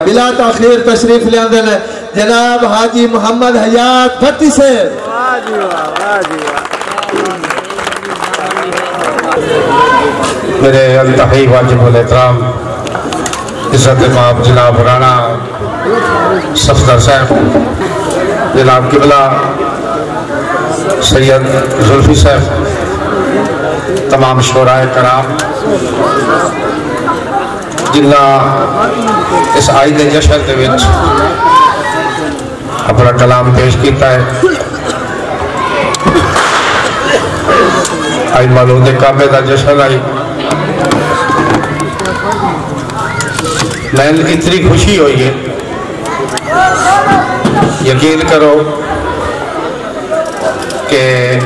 بلا تاخیر تشریف لے آندے نے جناب حاجی محمد حیات بھٹی سے میرے انتہائی واجب الاحترام عزت امام جناب رانا صفدر صاحب، جناب قبلہ سید زلفی صاحب، تمام شورائے کرام جنہ اس عید جشن دے وچ اپنا کلام پیش کیتا ہے۔ آئی مولود کعبے دا جشن آئی، میں اتنی خوشی ہوئی ہے، یقین کرو کہ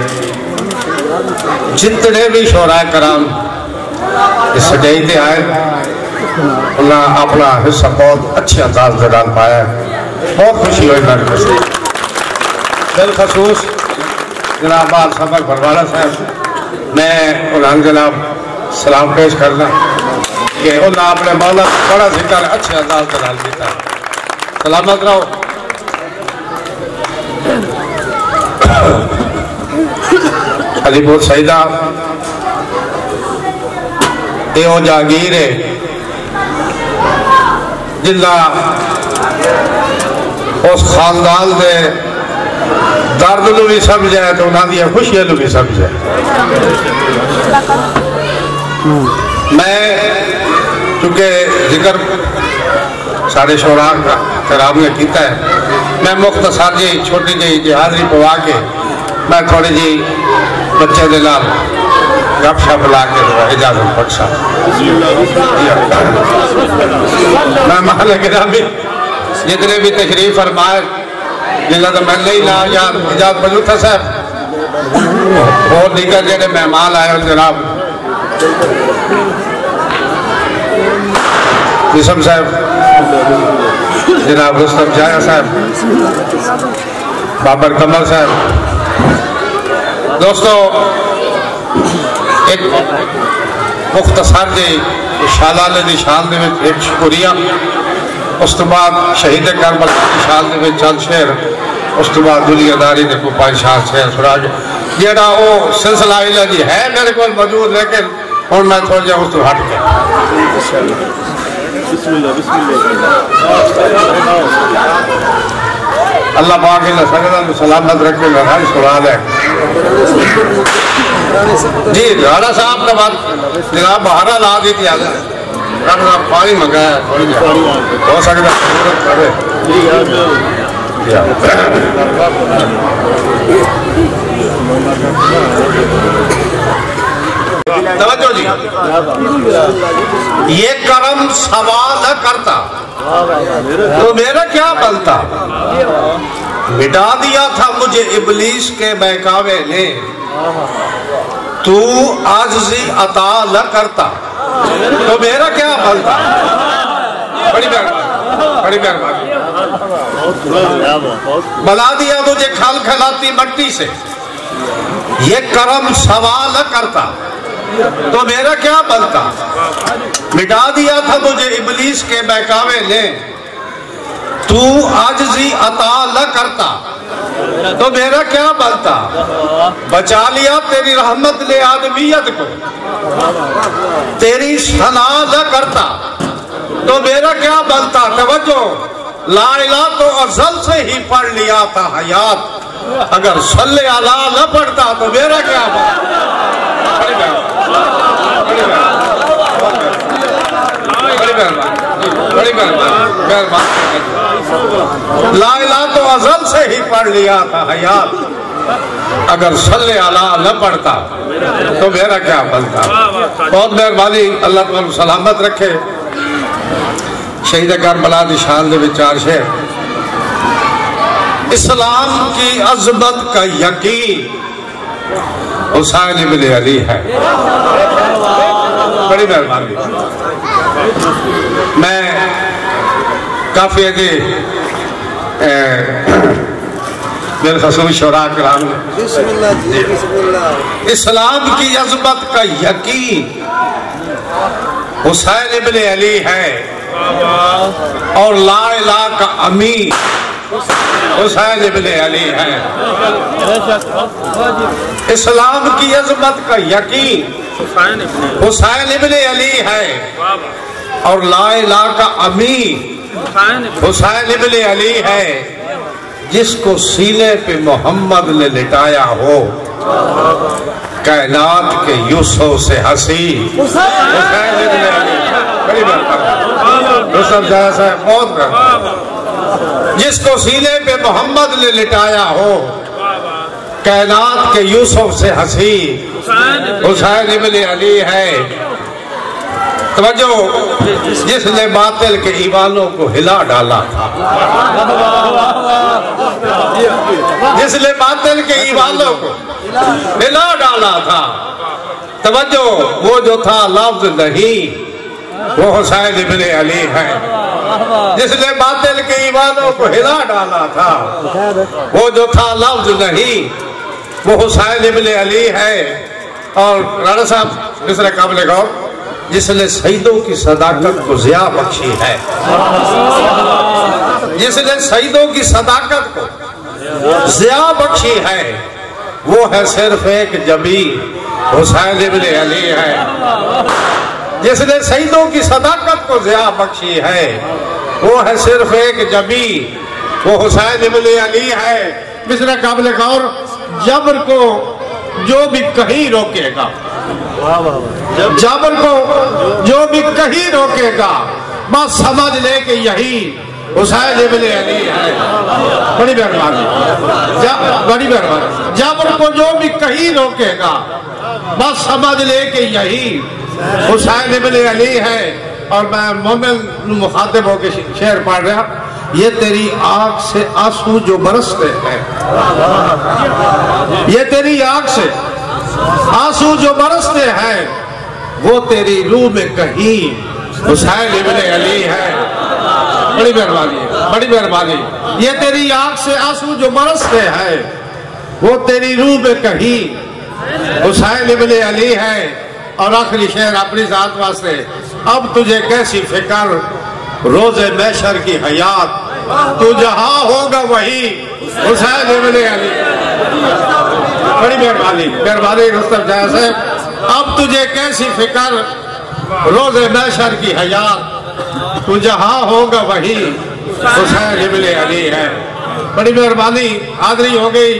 جتنے بھی شورائے کرام اس سٹیج تے آئے انہاں اپنا حصہ بہت اچھے انداز سے ڈال پایا ہے، بہت خوشی ہوئی میرے کو۔ بالخصوص جناب بال سبق بھروالا صاحب، میں انہاں جناب سلام پیش کرنا کہ انہاں اپنے مولا بڑا ذکر اچھے انداز سے ڈال دیتا ہے۔ سلامت رہو۔ علی پور سیدہ ایو جاگیر ہے جنہ اس خاندان دے درد نو بھی سمجھے تو انہاں دیا خوشیاں نو بھی سمجھے۔ میں چونکہ ذکر سارے شوراء کرام نے کیتا ہے، میں مختصر جی چھوٹی جی حاضری پوا کے میں تھوڑی جی بچے دے نال گپ شپ لا کے اجازت بخشا۔ میں محل گرامی جتنے بھی تشریف فرمائے جنہاں تو میں نہیں لا یا اجازت بجوتھا صاحب اور دیگر جنہیں مہمان آئے اور جناب نسم صاحب، جناب رستم جایا صاحب، بابر کمل صاحب، دوستو ایک مختصر جی شالانہ دی شان دے میں ایک شکریہ، اس تو بعد شہید کربلا دی شان دے میں چند شعر، اس تو بعد دنیا داری دے کو 5-7 شعر سنا کے جیڑا وہ سلسلہ علیہ جی ہے میرے کو موجود، لیکن اور میں تھوڑا جا اس تو ہٹ کے اللہ پاک اللہ سگدہ سلامت رکھے لڑائی سوال ہے۔ جی رانا صاحب کا بات جناب بہارا لا دی تھی آگا رانا صاحب پانی منگایا تھوڑی جا ہو سکتا ضرورت کرے۔ توجہ جی، یہ کرم سوال نہ کرتا تو میرا کیا بنتا، مٹا دیا تھا مجھے ابلیس کے بہکاوے نے، تو عاجزی عطا نہ کرتا تو میرا کیا بنتا۔ بڑی مہربانی، بڑی مہربانی۔ بنا دیا تجھے کھل کھلاتی مٹی سے، یہ کرم سوال نہ کرتا تو میرا کیا بنتا، مٹا دیا تھا مجھے ابلیس کے بہکاوے نے، تو عاجزی عطا نہ کرتا تو میرا کیا بنتا، بچا لیا تیری رحمت نے آدمیت کو، تیری ثنا نہ کرتا تو میرا کیا بنتا۔ توجہ، لا الہ تو ازل سے ہی پڑھ لیا تھا حیات، اگر صلی اللہ نہ پڑھتا تو میرا کیا بنتا۔ بڑی مہربانی، لا الہ تو ازل سے ہی پڑھ لیا تھا حیات، اگر صلی اللہ نہ پڑھتا تو میرا کیا بنتا۔ بہت مہربانی، اللہ تعالیٰ سلامت رکھے۔ شہید کربلا دی شان دے چار شعر۔ اسلام کی عظمت کا یقین حسین ابن علی ہے۔ بڑی مہربانی، میں کافی ہے جی بالخصوص شورا کرام اسلام کی عظمت کا یقین حسین ابن علی ہے، اور لا الہ کا امین حسین ابن علی ہے۔ اسلام کی عظمت کا یقین حسین ابن علی ہے، اور لا الہ کا امین حسین ابن علی ہے۔ جس کو سینے پہ محمد نے لٹایا ہو، کائنات کے یوسف سے حسین حسین ابن علی۔ بڑی بات یوسف جیسا ہے، بہت بات۔ جس کو سینے پہ محمد نے لٹایا ہو، کائنات کے یوسف سے حسین حسین ابن علی ہے۔ توجہ، جس نے باطل کے ایوانوں کو ہلا ڈالا تھا، جس نے باطل کے ایوانوں کو ہلا ڈالا تھا، توجہ، وہ جو تھا لفظ نہیں، وہ حسین ابن علی ہے۔ جس نے باطل کے ایوانوں کو ہلا ڈالا تھا، وہ جو تھا لفظ نہیں، وہ حسین ابن علی ہے۔ اور رانا صاحب مصر قابل غور، جس نے شہیدوں کی صداقت کو ضیاء بخشی ہے، جس نے شہیدوں کی صداقت کو ضیاء بخشی ہے، وہ ہے صرف ایک جبی حسین ابن علی ہے۔ جس نے شہیدوں کی صداقت کو ضیاء بخشی ہے، وہ ہے صرف ایک جبی، وہ حسین ابن علی ہے۔ مصر قابل غور، جبر کو جو بھی کہیں روکے گا، جبر کو جو بھی کہیں روکے گا، بس سمجھ لے کہ یہی حسین ابن علی ہے۔ بڑی مہربانی، بڑی مہربانی۔ جبر کو جو بھی کہیں روکے گا، بس سمجھ لے کہ یہی حسین ابن علی ہے۔ اور میں مومن مخاطب ہو کے شعر پڑھ رہا، یہ تیری آنکھ سے آنسو جو برستے ہیں، یہ تیری آنکھ سے آنسو جو برستے ہیں، وہ تیری روح میں کہیں حسین ابن علی ہے۔ بڑی مہربانی، بڑی مہربانی۔ یہ تیری آنکھ سے آنسو جو برستے ہیں، وہ تیری روح میں کہیں حسین ابن علی ہے۔ اور آخری شعر اپنی ذات واسطے، اب تجھے کیسی فکر روز محشر کی حیات، تو جہاں ہوگا وہی حسین ابن علی۔ بڑی مہربانی، مہربانی رستم جیسا ہے۔ اب تجھے کیسی فکر روز محشر کی حیات، تو جہاں ہوگا وہی حسین ابن علی ہے۔ بڑی مہربانی، حاضری ہو گئی۔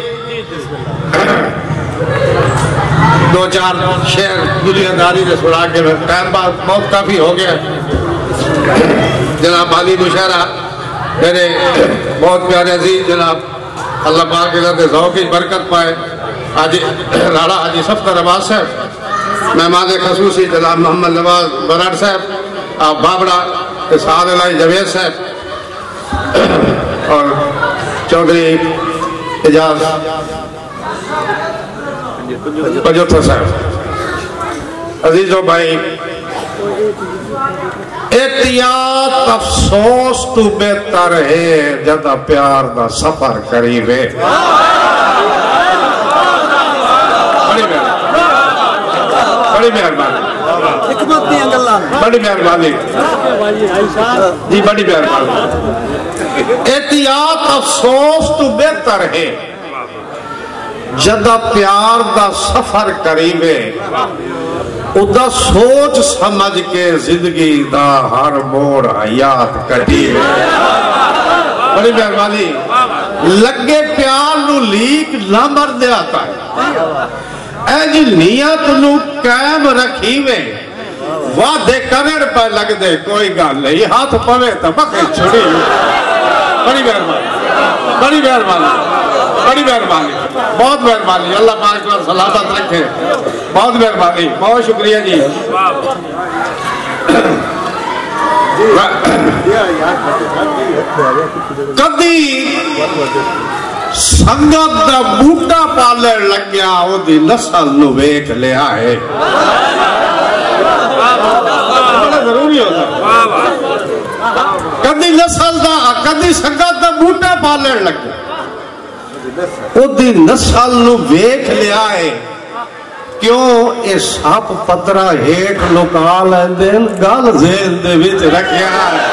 دو چار شعر دنیا داری نے سنا کے ٹائم بہت کافی ہو گیا۔ جناب علی مشاہرہ میرے بہت پیارے عزیز جناب، اللہ پاک کے ذوق کی برکت پائے، راڑا حاجی صفدر عباس صاحب، مہمان خصوصی جناب محمد نواز برار صاحب، بابڑا اسعاد الہی جوید صاحب، اور چودھری اجاز پجوتھر صاحب۔ عزیزو بھائی، احتیاط افسوس تو بہتر ہے جدا پیار دا سفر قریب ہے۔ بڑی مہربانی، بڑی مہربانی جی، بڑی مہربانی۔ احتیاط افسوس تو بہتر ہے جدا پیار دا سفر قریب ہے، ادا سوچ سمجھ کے زندگی دا ہر موڑ حیات کٹی ہے۔ بڑی مہربانی۔ لگے پیار نو لیک نہ مر دے آتا ہے، اے جی نیت نو قائم رکھی وے، وعدے کرن پہ لگ دے کوئی گل نہیں، ہاتھ پوے تو بکے چھڑی۔ بڑی مہربانی، بڑی مہربانی، بڑی مہربانی، بہت مہربانی۔ اللہ پاک کو سلامت رکھے، بہت مہربانی، بہت شکریہ جی۔ کدی سنگت دا بوٹا پالن لگیا، او دی نسل نو ویکھ لیا ہے۔ بڑا ضروری ہوتا ہے۔ کدی نسل دا، کدی سنگت دا بوٹا پالن لگیا، او دی نسل نو ویکھ لیا ہے۔ کیوں اے سپ پترا ہیٹ لکا لیندین گل ذہن دے وچ رکھیا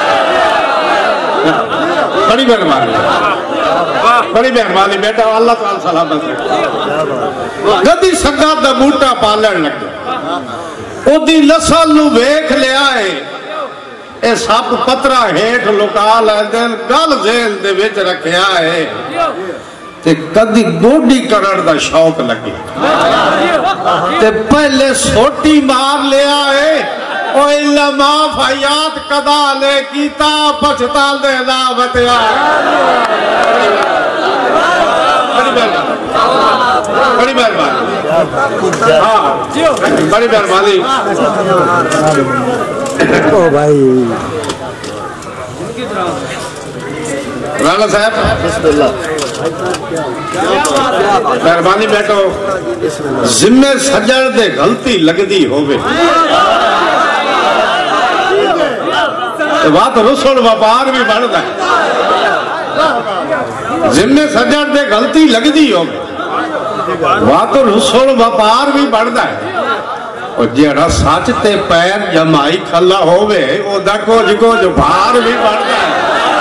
بڑی مہربانی بڑی مہربانی بیٹا اللہ تعالی سلامت رکھے گدی سگا دا بوٹا پالن لگے او دی نسل نو ویکھ لیا ہے اے سپ پترا ہیٹ لکا لیندین گل ذہن دے وچ رکھیا ہے تے کدی گوڈی کرن دا شوق لگے تے پہلے سوٹی مار لیا ہے او علماء فیات قدا لے کیتا پچھتال دے نامتیا بڑی مہربانی بڑی مہربانی رانا صاحب مہربانی بیٹھو ذمہ سجڑ دے غلطی لگدی ہوئے بات رسول وپار بھی بڑھتا ہے ذمہ سجڑ دے غلطی لگدی ہوئے بات رسول وپار بھی بڑھتا ہے اور جیڑا سچ تے پیر جمائی کھلا ہوئے او دا کچھ بھار بھی بڑھتا ہے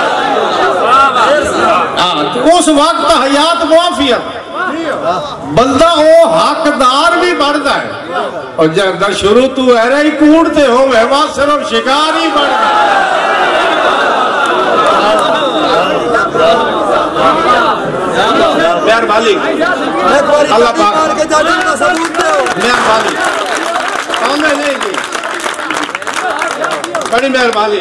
اس وقت حیات معافیت بندہ او حقدار بھی بڑھتا ہے اور جب شروع تو ایرہ ہی کوڑتے ہوئے وہاں صرف شکار ہی بڑھتا ہے مہربانی اللہ پاک مہربانی بڑی مہربانی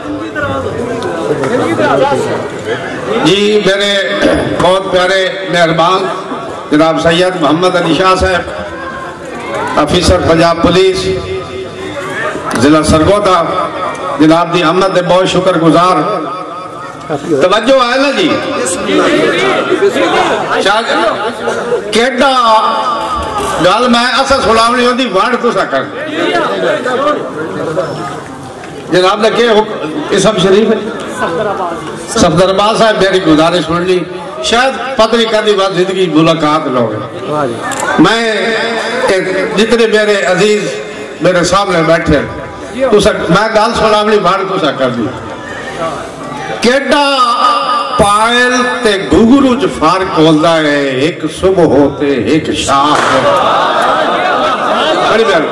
جی میرے بہت پیارے مہربان جناب سید محمد علی شاہ صاحب آفیسر پنجاب پولیس ضلع سرگودا جناب دی احمد دے بہت شکر گزار توجہ آئے نا جی کیڈا گل میں ایسا سلاونی ہوتی وانڈ تو سا کر جناب نے کہ اسم شریف ہے صفدر عباس صاحب میری گزارش سن لی شاید پتہ نہیں کرنی بات زندگی ملاقات لوگ میں جتنے میرے عزیز میرے سامنے بیٹھے میں گال سلاونی وانڈ تو سا کر دی کیڈا پائل تے گھگرو جو فرق ہوتا ہے ایک صبح ہوتے ایک شام بڑی بہن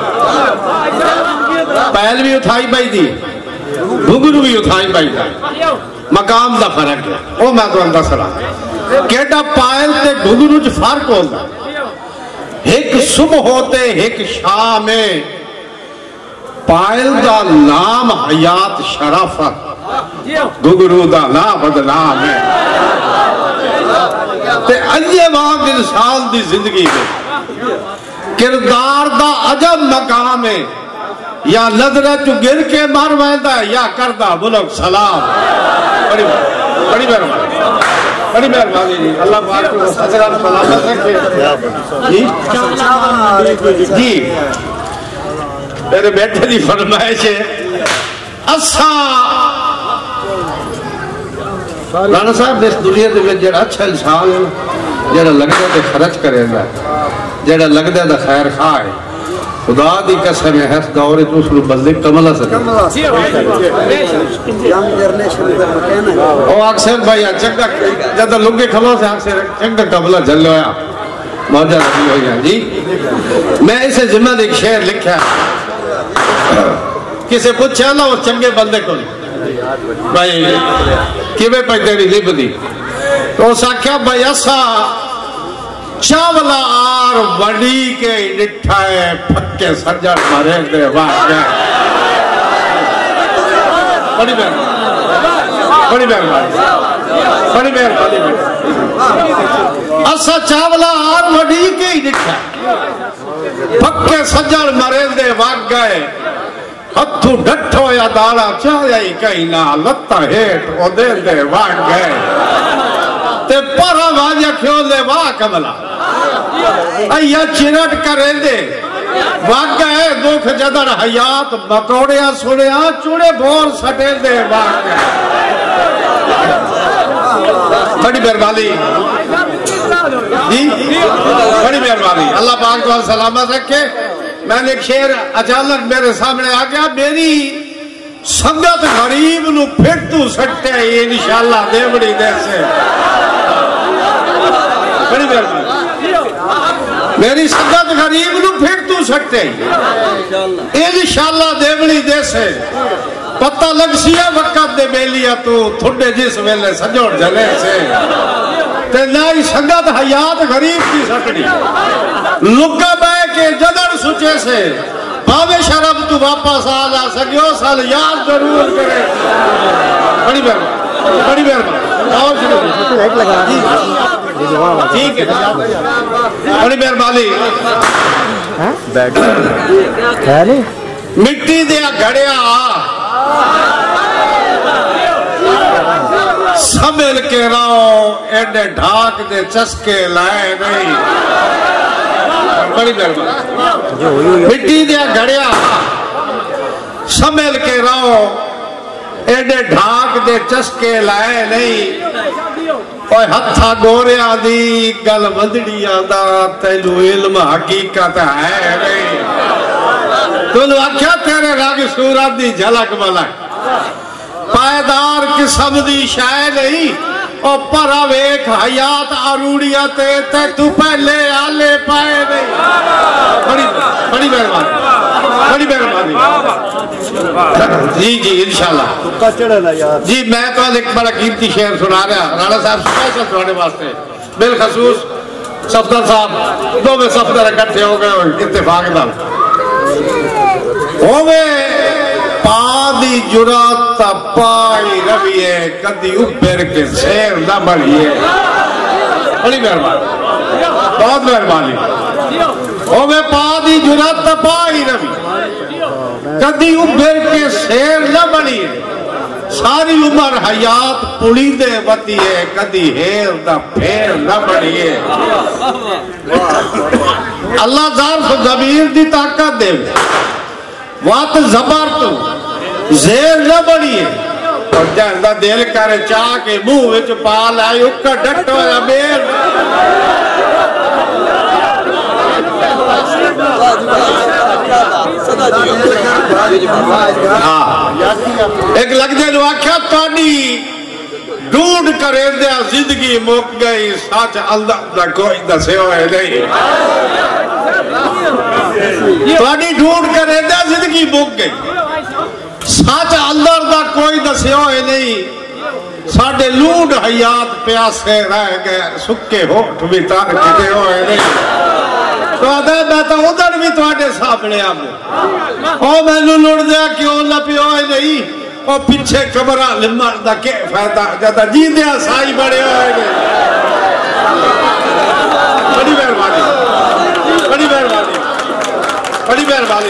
پائل بھی اتھائی بائی دی گھگرو بھی اتھائی بائی دی مقام دا فرق ہے وہ میں تو اندر سرا کیڈا پائل تے گھگرو جو فرق ہوتا ہے ایک صبح ہوتے ایک شام پائل دا نام حیات شرافت گھگرو دا لا بدنام ہے تے انجے وہاں انسان دی زندگی میں کردار دا عجب مقام ہے یا نظرہ چو گر کے مار ویندہ ہے یا کردہ بلوک سلام بڑی مہربانی بڑی مہربانی جی اللہ پاک کو حضرات سلامت رکھے جی میرے بیٹے دی فرمائش ہے رانا صاحب اس دنیا دے میں جڑا اچھا انسان ہے جڑا لگدہ تے خرچ کرے گا جڑا لگدہ تے خیر خواہ ہے خدا دی قسم ہے اس دور تو اس بندے کملا سکے او اکثر بھائی چنگا جب لنگے کھلو سے اکثر چنگا کملا جل ہویا موجہ رکھی ہوئی ہیں جی میں اسے ذمہ ایک شعر لکھا ہے کسے پوچھا نا وہ چنگے بندے کو بھائی کیوے پہ تیری لب دی تو ساکھیا بھائی ایسا چاولا آر وڈی کے ڈٹھائے پھکے سجڑ مرے دے واقع بڑی مہربانی بڑی مہربانی بڑی مہربانی ایسا چاولا آر وڈی کے ڈٹھائے پھکے سجڑ مرے دے واقع ہتھو ڈٹھو یا داڑا چاہیا ہی کہیں نہ لتا ہیٹ او دے دے واق گئے تے پرا واجہ کھیوں دے واق کملا ایا چرٹ کرے دے واق گئے دکھ جدر حیات بکوڑیا سڑیا چوڑے بور سٹے دے واق گئے بڑی مہربانی جی بڑی مہربانی، اللہ پاک کو سلامت رکھے۔ میں نے ایک شعر اچانک میرے سامنے آ گیا، میری سنگت غریب نو پھر تو سکتے ہیں انشاءاللہ دیوڑی دے سے، بڑی مہربانی، میری سنگت غریب نو پھر تو سکتے ہیں انشاءاللہ دیوڑی دے سے، پتہ لگ سیا وقت دے بیلیا تو تھوڑے جس ویلے سجوڑ جلے سے، تے نائی سنگت حیات غریب کی سکڑی، لکا بے کے جدر سچے سے، باوے شرب تو واپس آ سکیو سال یاد ضرور کرے۔ بڑی مہربانی، بڑی مہربانی، اور شروع ٹھیک ہے، بڑی مہربانی۔ مٹی دیا گھڑیا سمل کے راؤ ایڈے ڈھاک دے چسکے لائے نہیں، بڑی مہربانی۔ مٹی دیا گھڑیا سمل کے راؤ ایڈے ڈھاک دے چسکے لائے نہیں، اوہ ہتھا گوریا دی گل مندڑیاں دا تینو علم حقیقت ہے نہیں، تنو آکھیا تیرے رگ صورت دی جھلک ملک پائیدار قسم دی شائع نہیں، اور پرا ویک حیات آروڑیاں تے تو پہلے آلے پائے نہیں۔ بڑی مہربانی، بڑی مہربانی جی جی انشاءاللہ جی۔ میں تو ایک بڑا قیمتی شعر سنا رہا رانا صاحب سپیشل سنانے واسطے، بالخصوص صفدر صاحب دو میں صفدر اکٹھے ہو گئے اتفاق دار ہوئے پادی جرات پائی رویے کدی اوپر کے سیر نہ بڑھئے، بڑی مہربانی، بہت مہربانی۔ ہوئے پادی جرات پائی رویے کدی اوپر کے سیر نہ بڑھئے، ساری عمر حیات پڑی دے وطیے کدی ہیر نہ پھیر نہ بڑھئے۔ اللہ ذار سے ضمیر دی طاقت دے وات زبر تو زیر نہ بڑھئے، اور جہاں دل کرے چاہ کے منہ وچ پال آئی اکا ڈٹو یا بیر۔ ایک لگ دے جو آکھیا تانی ڈھونڈ کرے دیا زندگی موک گئی، ساچ اللہ دا کوئی دسے ہوئے نہیں، تانی ڈھونڈ کرے دیا زندگی موک گئی، ساچ اللہ دا کوئی دسے ہوئے نہیں، ساڑھے لونڈ حیات پیاسے رہ گئے، سکے ہوٹ بھی تار کتے ہوئے نہیں۔ تو آدھے میں تو ادھر بھی تو آٹے سامنے آمو، او میں نے لڑ دیا کیوں لپی ہوئے نہیں، او پچھے کبرہ لمر دا کے فائدہ جاتا جی دیا سائی بڑے ہوئے نہیں۔ بڑی مہربانی، بڑی مہربانی، بڑی مہربانی۔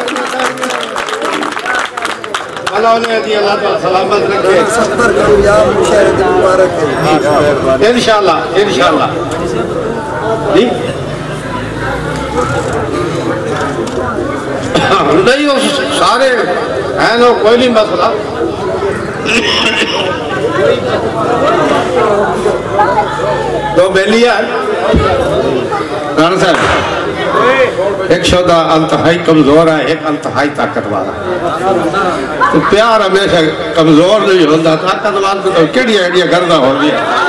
اللہ علیہ دی اللہ تعالیٰ سلامت رکھے، انشاءاللہ انشاءاللہ جی نہیں ہو سارے ہیں لوگ، کوئی نہیں مسئلہ۔ دو بیلیاں رانا صاحب، ایک شودہ انتہائی کمزور ہے، ایک انتہائی طاقت والا، تو پیار ہمیشہ کمزور نہیں ہوتا، طاقت والا تو کیڑی ایڈیا گردہ ہو گیا۔